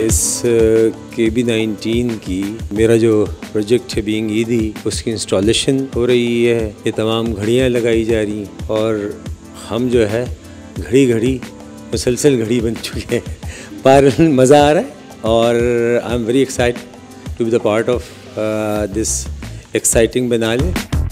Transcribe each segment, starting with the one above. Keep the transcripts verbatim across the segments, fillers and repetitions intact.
इस के B nineteen की मेरा जो प्रोजेक्ट है बीइंग ईदी, उसकी इंस्टॉलेशन हो रही है। ये तमाम घड़ियाँ लगाई जा रही और हम जो है घड़ी घड़ी मुसलसल घड़ी बन चुके हैं। पर मज़ा आ रहा है और I am very excited to be the part of this exciting biennale.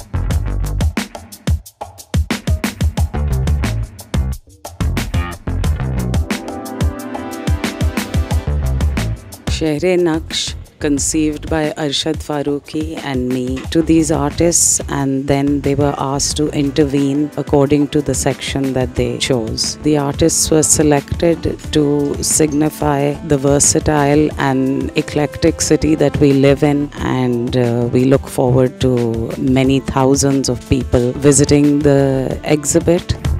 Shehre Naqsh, conceived by Arshad Farooqi and me, to these artists, and then they were asked to intervene according to the section that they chose. The artists were selected to signify the versatile and eclectic city that we live in, and uh, we look forward to many thousands of people visiting the exhibit.